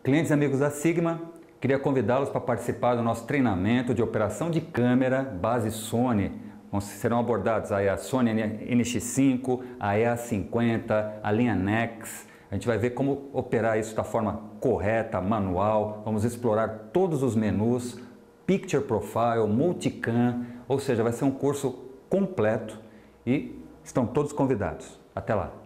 Clientes e amigos da Sigma, queria convidá-los para participar do nosso treinamento de operação de câmera base Sony. Serão abordados aí a Sony NX5, a EA50, a linha NEX. A gente vai ver como operar isso da forma correta, manual. Vamos explorar todos os menus, Picture Profile, Multicam, ou seja, vai ser um curso completo e estão todos convidados. Até lá!